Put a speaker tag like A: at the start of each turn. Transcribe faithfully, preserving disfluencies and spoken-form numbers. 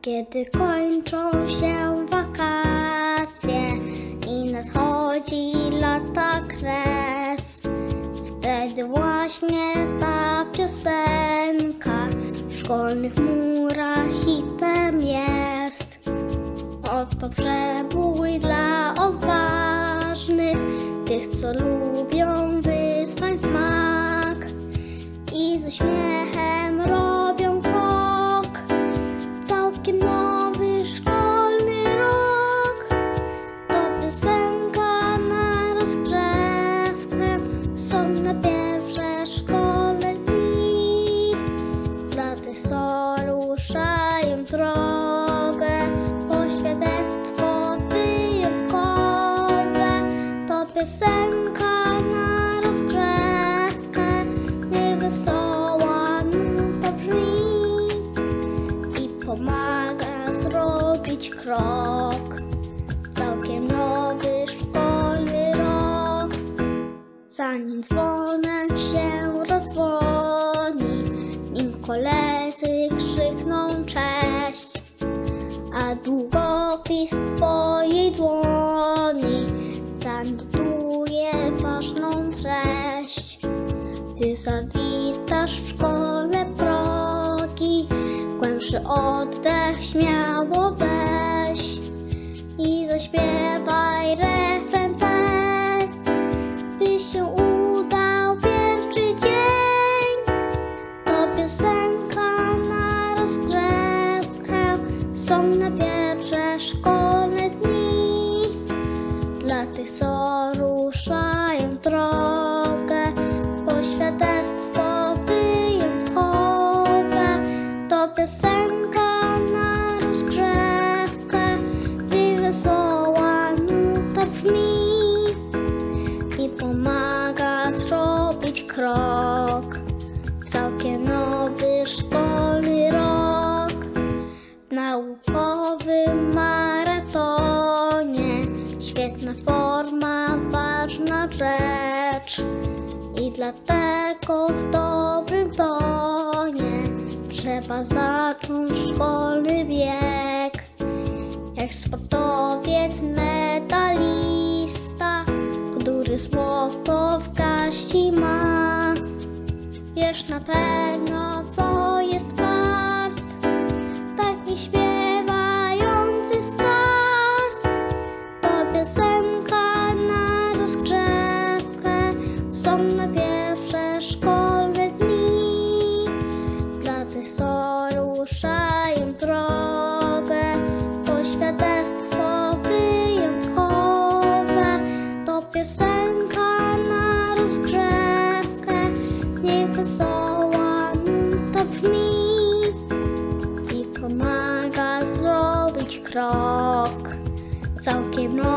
A: Kiedy kończą się wakacje i nadchodzi lata kres, wtedy właśnie ta piosenka w szkolnych murach hitem jest. Oto przebój dla odważnych, tych, co lubią wyzwań smak i z uśmiechem robią krok. Całkiem nowy szkolny rok, to piosenka na rozgrzewkę, są na pierwsze szkolne dni. Dla tych, co ruszają drogę po świadectwo wyjątkowe, to piosenka na rozgrzewkę, niech wesoła nuta brzmi i pomaga zrobić krok. Całkiem nowy szkolny rok, zanim dzwonek się rozdzwoni, nim koledzy krzykną cześć, a długopis w twojej dłoni zanotuje ważną treść. Gdy zawitasz w szkolne progi, głębszy oddech śmiało weź i zaśpiewaj refren ten, by się udał pierwszy dzień. To piosenka na rozgrzewkę, są na pierwsze szkolne dni. Dla tych, co ruszają drogę po świadectwo wyjątkowe, to piosenka na rozgrzewkę, niech wesoła nuta brzmi i pomaga zrobić krok. Całkiem nowy szkolny rok, w naukowym maratonie świetna forma, ważna rzecz i dlatego w dobrym tonie trzeba zacząć szkolny bieg. Jak sportowiec medalista, który złoto w garści ma, wiesz na pewno, co jest wart taki śpiewający start. To piosenka na rozgrzewkę, są na pierwsze szkolne dni. Dla tych, co ruszają drogę po świadectwo wyjątkowe, to piosenka na rozgrzewkę, niech wesoła nuta brzmi i pomaga zrobić krok. Całkiem nowy